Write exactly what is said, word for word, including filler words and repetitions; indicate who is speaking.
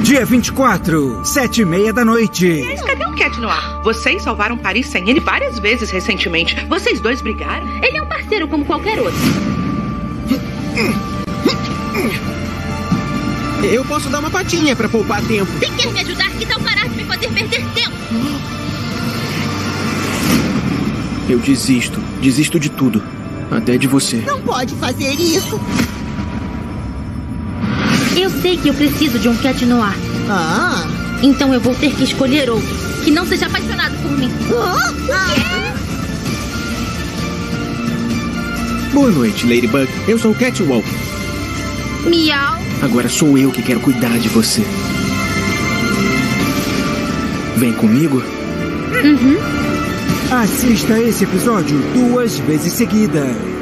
Speaker 1: Dia vinte e quatro, sete e meia da noite.
Speaker 2: Mas cadê o Cat Noir? Vocês salvaram Paris sem ele várias vezes recentemente. Vocês dois brigaram?
Speaker 3: Ele é um parceiro como qualquer outro.
Speaker 4: Eu posso dar uma patinha pra poupar tempo.
Speaker 3: Se quer me ajudar, que tal parar de me fazer perder tempo?
Speaker 4: Eu desisto. Desisto de tudo. Até de você.
Speaker 5: Não pode fazer isso.
Speaker 3: Eu sei que eu preciso de um Cat Noir.
Speaker 5: Ah.
Speaker 3: Então eu vou ter que escolher outro. Que não seja apaixonado por mim.
Speaker 5: Ah. Ah.
Speaker 4: Boa noite, Ladybug. Eu sou o Catwalk.
Speaker 3: Miau.
Speaker 4: Agora sou eu que quero cuidar de você. Vem comigo?
Speaker 3: Uhum.
Speaker 1: Assista esse episódio duas vezes seguidas.